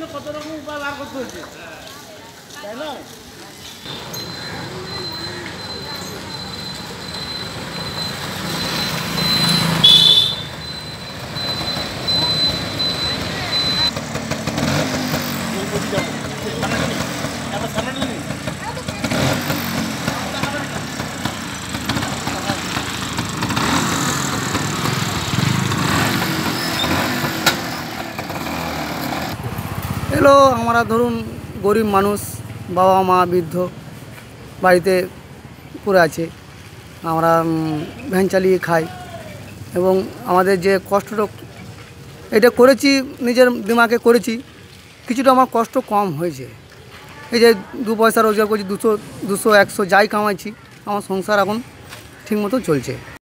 কত রকম উপায় বার করতে হচ্ছে, তাই না? এলো আমরা ধরুন গরিব মানুষ, বাবা মা বৃদ্ধ বাড়িতে পড়ে আছে, আমরা ভ্যান চালিয়ে খাই এবং আমাদের যে কষ্টটা এটা করেছি নিজের দিমাগে করেছি, কিছুটা আমার কষ্ট কম হয়েছে। এই যে 2 পয়সা রোজগার করছি, 200 200 100 যাই কামাইছি, আমার সংসার এখন ঠিকমতো চলছে।